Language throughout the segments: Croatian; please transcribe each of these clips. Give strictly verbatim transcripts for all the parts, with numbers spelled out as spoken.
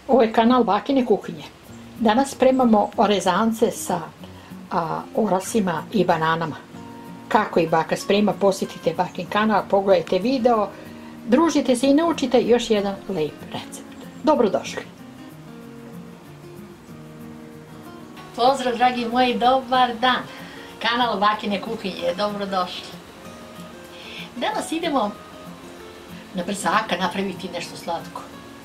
Ovo je kanal Bakine kuhinje. Danas spremamo orezance sa a, orasima i bananama. Kako i baka sprema, posjetite Bakin kanal, pogledajte video, družite se i naučite još jedan lijep recept. Dobrodošli! Pozdrav dragi moji, dobar dan! Kanal Bakine kuhinje, dobrodošli! Danas idemo na brzaka napraviti nešto slatko.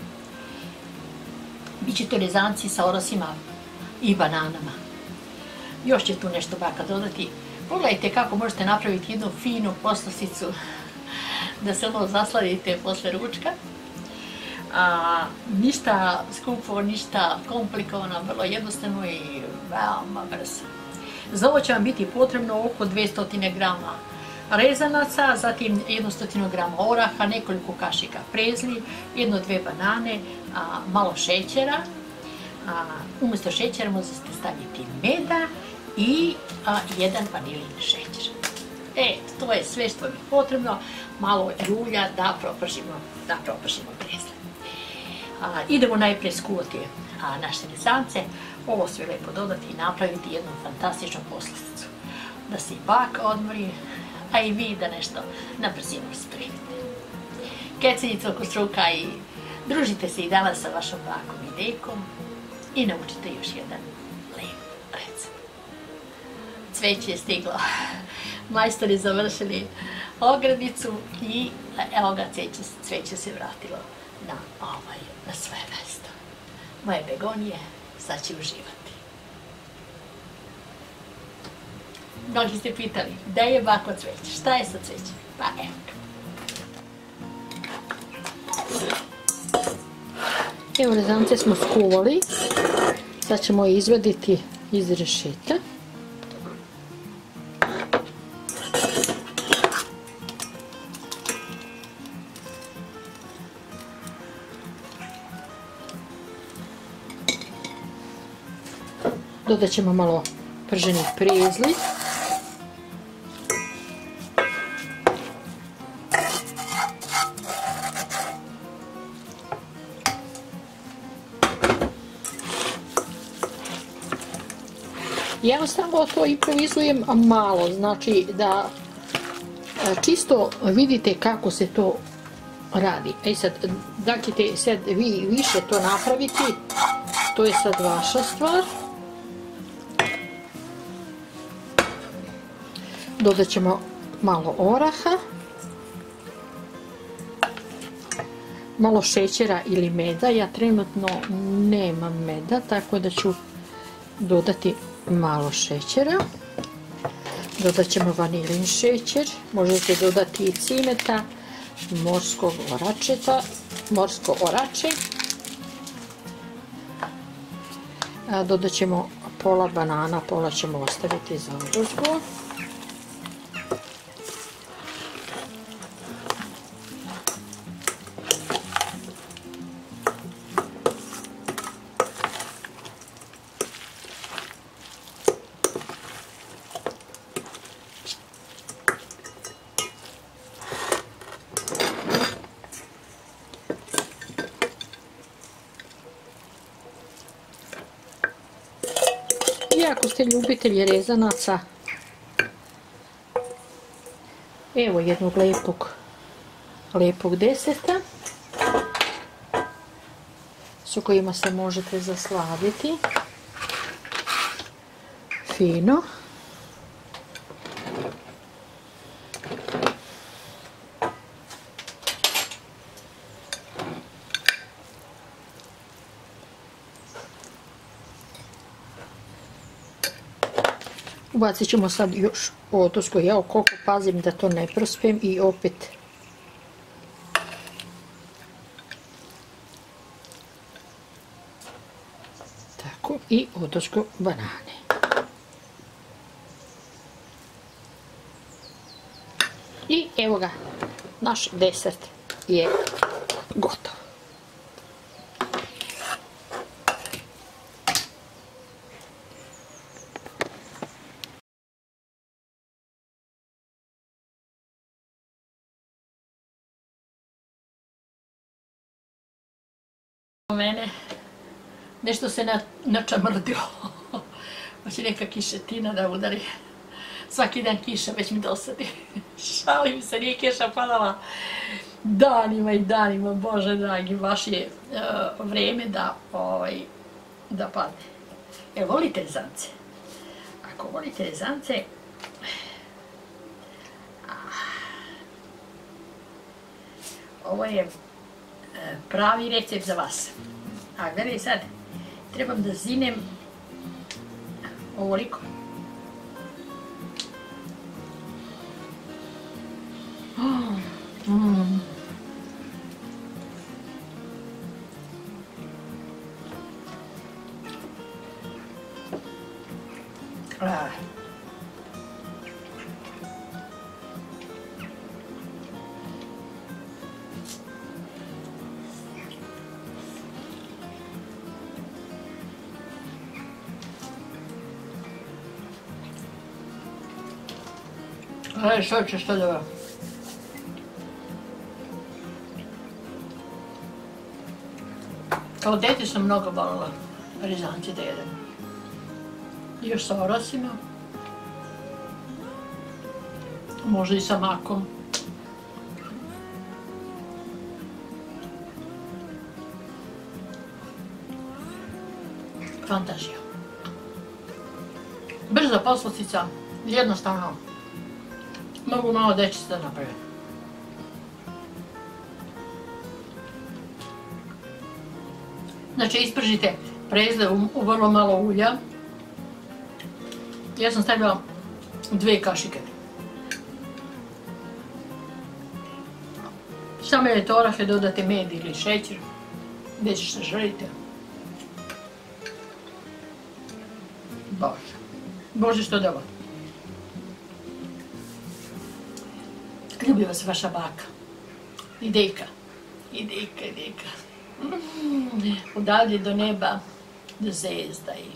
Biće to rezanci sa orasima i bananama. Još će tu nešto baka dodati. Pogledajte kako možete napraviti jednu finu poslasticu da se ono zasladite posle ručka. A, ništa skupo, ništa komplikovano, vrlo jednostavno i veoma brzo. Za ovo će vam biti potrebno oko dvjesto grama rezanaca, zatim sto grama oraha, nekoliko kašika prezli, jedno dve banane, a, malo šećera, a, umjesto šećera možete staviti meda i a, jedan vanilin šećer. E, to je sve što je potrebno, malo ulja da propržimo, da propržimo prezle. A, idemo najprije skuvati a, naše rezance, ovo sve lijepo dodati i napraviti jednu fantastičnu poslasticu. Da se i bak odmori, a i vi da nešto na brzinu spremite. Kecenica oko struka i družite se i danas sa vašom bakom i dekom i naučite još jedan lijep recept. Cveće je stiglo, majstori završili ogradicu i evo ga cveće, cveće se vratilo na, ovaj, na svoje mesto. Moje begonije sad će uživati. Mnogi ste pitali, da je bako cveće? Šta je sa cvećem? Pa evo ga. Evo, rezance smo skuvali. Sad ćemo je izvaditi iz rešeta. Dodat ćemo malo prženih prezli. Ja samo to improvizujem malo, znači da čisto vidite kako se to radi. E sad, da ćete sad vi više to napraviti, to je sad vaša stvar. Dodat ćemo malo oraha, malo šećera ili meda. Ja trenutno nemam meda, tako da ću dodati malo šećera. Dodat ćemo vanilin šećer, možete dodati i cimeta, morskog oračeta, morsko orače. Dodat ćemo pola banana, pola ćemo ostaviti za odozgo. I ako ste ljubitelji rezanaca, evo jednog lijepog, lijepog deserta s kojima se možete zasladiti fino. Ubacit ćemo sad još otosko, ja koliko pazim da to ne prospem i opet tako i otosko banane. I evo ga, naš desert je gotov. Mene nešto se načamrdilo. Hoće neka kišetina da udari. Svaki dan kiša, već mi dosadi. Šalim se, nije kiša padala danima i danima, Bože dragi, baš je vreme da, da padne. Jel volite rezance? Ako volite rezance, ovo je pravi recept za vas. A gledaj sad, trebam da zinem ovoliko. Mm. Ah. Aj, što će što dobro. Kao dete sam mnogo volila rezance da jedem. Još sa orasima. Možda i sa makom. Fantazija. Brza poslastica, jednostavno. Mogu malo dečice da napravim. Znači, ispržite prezle u vrlo malo ulja. Ja sam stavila dve kašike. Same orahe dodate med ili šećer, već što želite. Bože, Bože što dobro. Ljubi vas vaša baka. Idejka, idejka, idejka. Odavdje do neba, do zvezda i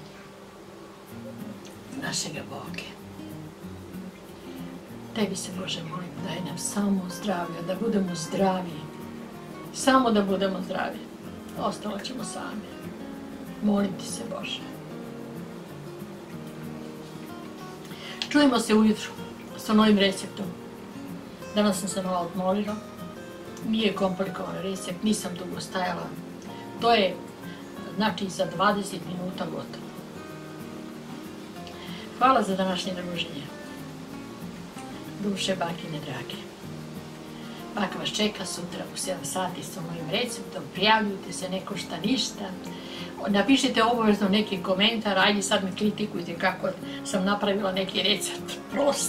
našega Boga. Tebi se, Bože, molim, daj nam samo zdravlje, da budemo zdravi. Samo da budemo zdravi. Ostalo ćemo sami. Molim ti se, Bože. Čujemo se ujutru sa novim receptom. Danas sam se malo odmorila. Nije komplikovan recept, nisam dugo stajala. To je, znači, za dvadeset minuta gotovo. Hvala za današnje druženje. Duše bakine drage. Baka vas čeka sutra u sedam sati sa mojim receptom. Prijavljujte se, neko šta ništa. Napišite obavezno neki komentar, ajde sad me kritikujte kako sam napravila neki recept. Prost.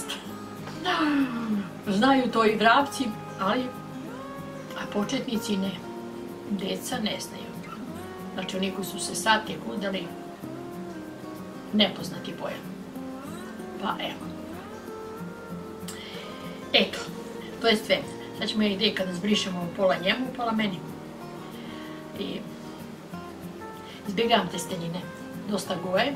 Znaju to i vrapci, ali a početnici ne. Deca ne znaju. Znači oni koji su se sad tek udali, nepoznati pojam. Pa evo. Eto, to je sve. Sad ćemo ideja kada zbrišemo pola njemu, pola meni. I izbjegavam testenine. Dosta goje.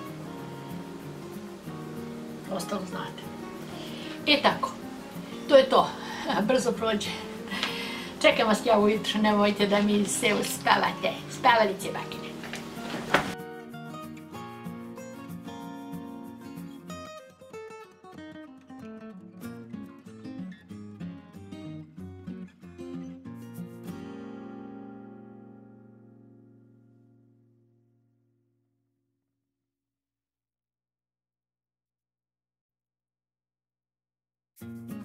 Ostalo znate. E tako. To je to. Brzo prođe. Čekam vas ja ujutro, nemojte da mi se uspavate. Spavalice bakine. Thank you.